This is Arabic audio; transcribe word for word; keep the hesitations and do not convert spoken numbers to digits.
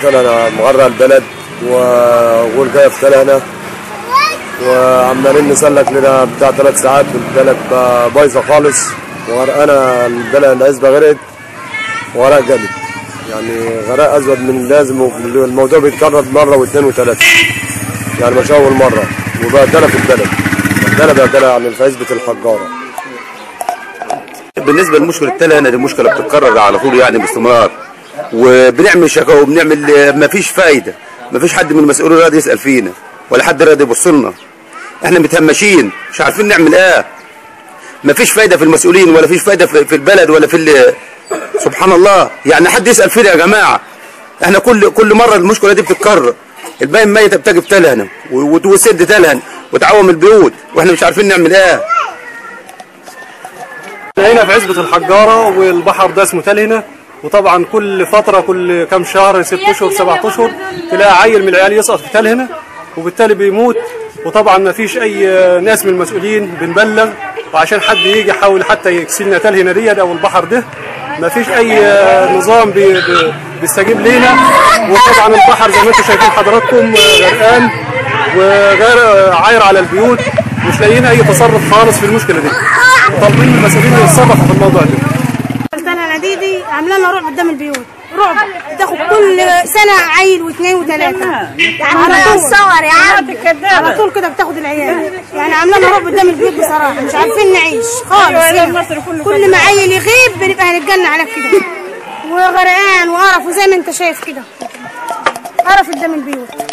تلهنه مغرق البلد وغول جايه في تلهنه، وعمالين نسلك لنا بتاع ثلاث ساعات البلد بايظه خالص وغرقانه. البلد العزبه غرقت وغرق جامد، يعني غرق ازود من اللازم، والموضوع بيتكرر مره واثنين وثلاثه، يعني مش اول مره، وبقى دلة في البلد. الدلة بقى دلة يعني في عزبه الحجاره. بالنسبه لمشكله التلهنه دي مشكله بتتكرر على طول يعني باستمرار، وبنعمل شكاوى وبنعمل ما فيش فايده، ما فيش حد من المسؤولين راضي يسال فينا ولا حد راضي يبص لنا. احنا متهمشين مش عارفين نعمل ايه. ما فيش فايده في المسؤولين ولا فيش فايده في البلد ولا في سبحان الله، يعني حد يسال فينا يا جماعه. احنا كل كل مره المشكله دي بتتكرر، الباقي ميته بتجي في تلهنه وسد تلهن وتعوم البيوت واحنا مش عارفين نعمل ايه. هنا في عزبة الحجارة والبحر ده اسمه تلهنة، وطبعا كل فترة كل كام شهر ست اشهر سبعة اشهر تلاقي عيل من العيال يسقط في تلهنة وبالتالي بيموت. وطبعا ما فيش اي ناس من المسؤولين بنبلغ، وعشان حد يجي يحاول حتى يكسلنا تلهنة ديت او البحر ده ما فيش اي نظام بي بي بيستجيب لينا. وطبعا البحر زي ما انتم شايفين حضراتكم غرقان وغير عاير على البيوت، مش لاقيين اي تصرف خالص في المشكله دي، وطالبين من المسؤولين يتصرفوا في الموضوع ده. التلهنه دي دي عامله لنا رعب قدام البيوت، رعب بتاخد كل سنه عيل واثنين وثلاثه، يعني على طول صور يا عم على طول كده بتاخد العيال، يعني عامله لنا رعب قدام البيوت بصراحه، مش عارفين نعيش خالص يعني. كل ما عيل يغيب بنبقى هنتجنن على كده، وغرقان وقرف، وزي ما انت شايف كده قرف قدام البيوت.